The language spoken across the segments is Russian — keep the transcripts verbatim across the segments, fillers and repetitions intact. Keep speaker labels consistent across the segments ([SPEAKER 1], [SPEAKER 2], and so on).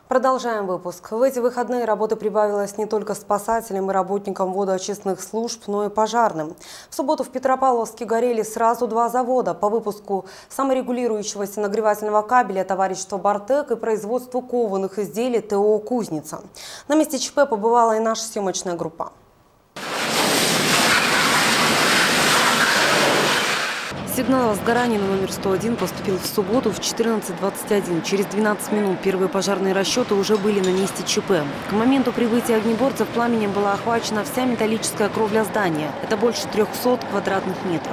[SPEAKER 1] Продолжаем выпуск. В эти выходные работы прибавилось не только спасателям и работникам водоочистных служб, но и пожарным. В субботу в Петропавловске горели сразу два завода по выпуску саморегулирующегося нагревательного кабеля товарищества «Бартек» и производству кованых изделий ТО «Кузница». На месте ЧП побывала и наша съемочная группа. Сигнал о возгорании на номер сто один поступил в субботу в четырнадцать двадцать один. Через двенадцать минут первые пожарные расчеты уже были на месте ЧП. К моменту прибытия огнеборцев пламенем была охвачена вся металлическая кровля здания. Это больше трёхсот квадратных метров.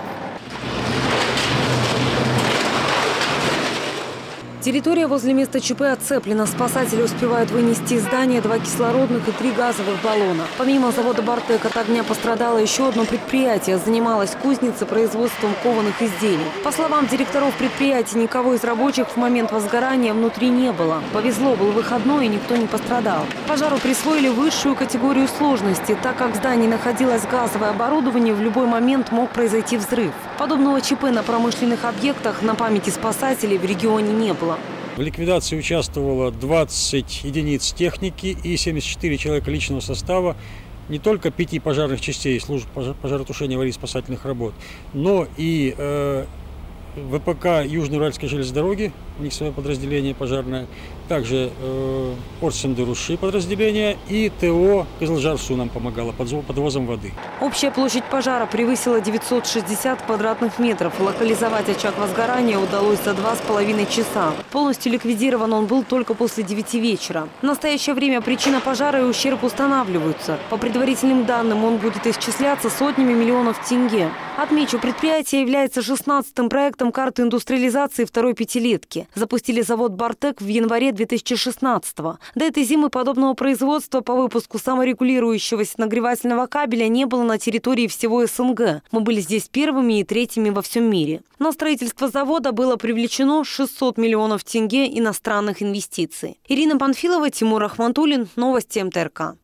[SPEAKER 1] Территория возле места ЧП отцеплена. Спасатели успевают вынести из здания два кислородных и три газовых баллона. Помимо завода «Бартек» от огня пострадало еще одно предприятие. Занималась кузница производством кованых изделий. По словам директоров предприятия, никого из рабочих в момент возгорания внутри не было. Повезло, был выходной и никто не пострадал. Пожару присвоили высшую категорию сложности. Так как в здании находилось газовое оборудование, в любой момент мог произойти взрыв. Подобного ЧП на промышленных объектах на памяти спасателей в регионе не было.
[SPEAKER 2] В ликвидации участвовало двадцать единиц техники и семьдесят четыре человека личного состава не только пяти пожарных частей служб пожаротушения и аварийно-спасательных работ, но и э, ВПК Южно-Уральской железной дороги, у них свое подразделение пожарное, также э, Орсендеруши подразделение и ТО Кызылжарсу нам помогало подвозом воды.
[SPEAKER 1] Общая площадь пожара превысила девятьсот шестьдесят квадратных метров. Локализовать очаг возгорания удалось за два с половиной часа. Полностью ликвидирован он был только после девяти вечера. В настоящее время причина пожара и ущерб устанавливаются. По предварительным данным, он будет исчисляться сотнями миллионов тенге. Отмечу, предприятие является шестнадцатым проектом карты индустриализации второй пятилетки. Запустили завод «Бартек» в январе две тысячи шестнадцатого. До этой зимы подобного производства по выпуску саморегулирующегося нагревательного кабеля не было на территории всего СНГ. Мы были здесь первыми и третьими во всем мире. На строительство завода было привлечено шестьсот миллионов тенге иностранных инвестиций. Ирина Панфилова, Тимур Ахматуллин. Новости МТРК.